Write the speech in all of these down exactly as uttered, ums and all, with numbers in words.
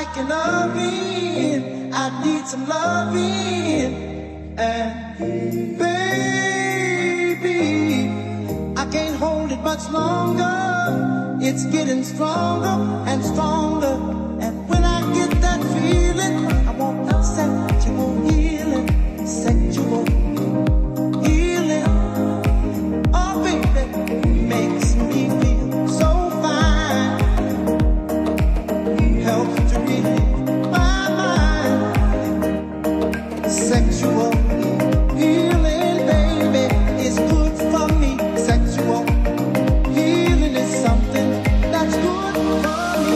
like an oven. I need some loving. And baby, I can't hold it much longer. It's getting stronger and stronger. And when I get that feeling, I want sexual healing, sexual healing. Oh baby, makes me feel so fine. Helps to relieve my mind. Sexual healing, baby, is good for me. Sexual healing is something that's good for me.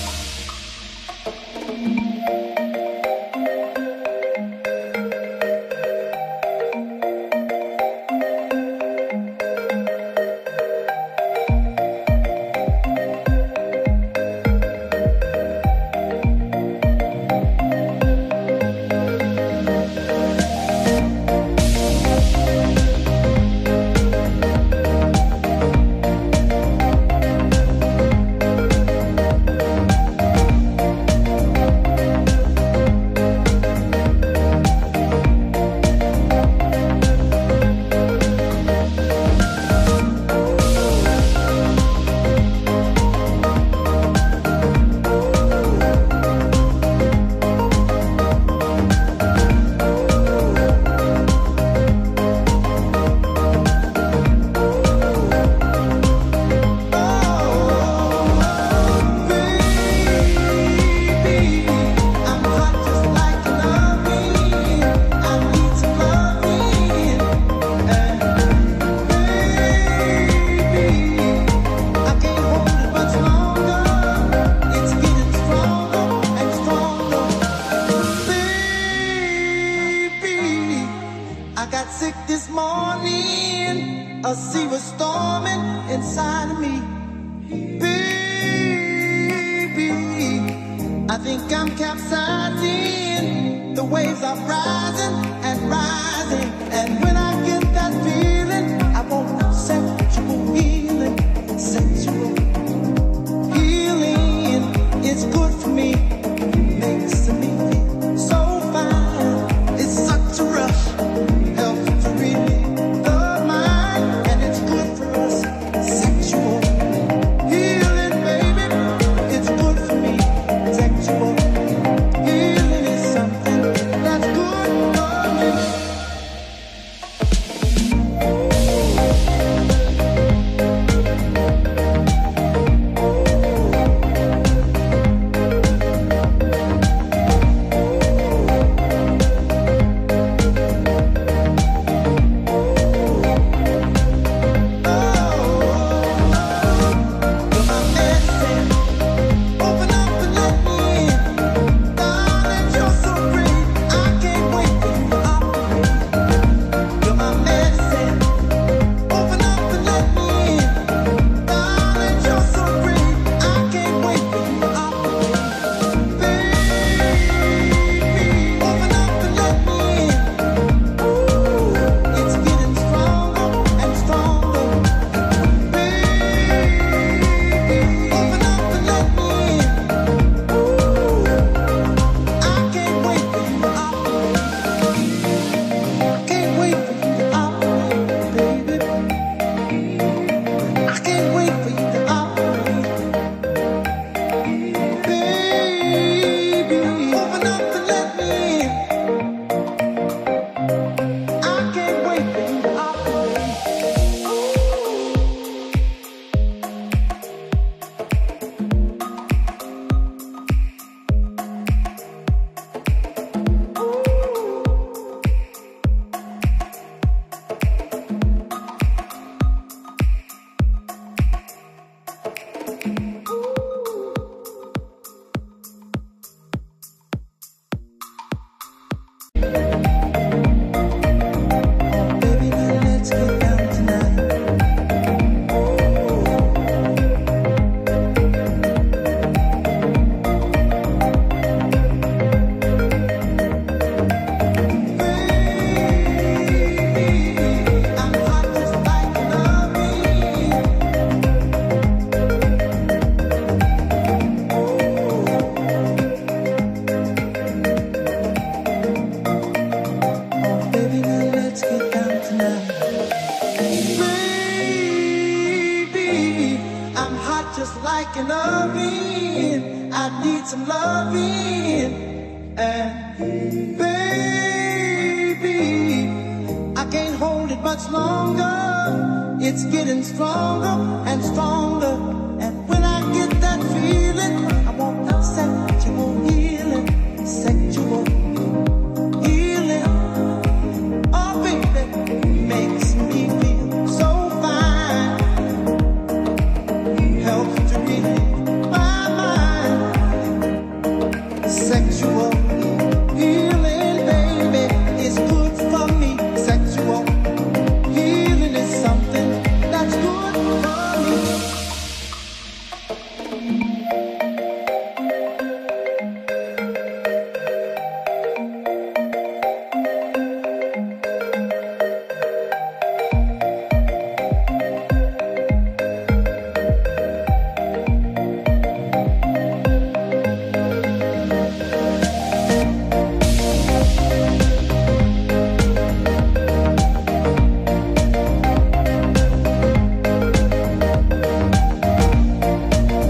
I got sick this morning, a sea was storming inside of me. Baby, I think I'm capsizing, the waves are rising and rising. And when I get that feeling, I want sexual healing, sexual healing. It's good for me, makes me feel so fine. It's such a rush. loving. I need some loving. And baby, I can't hold it much longer. It's getting stronger and stronger.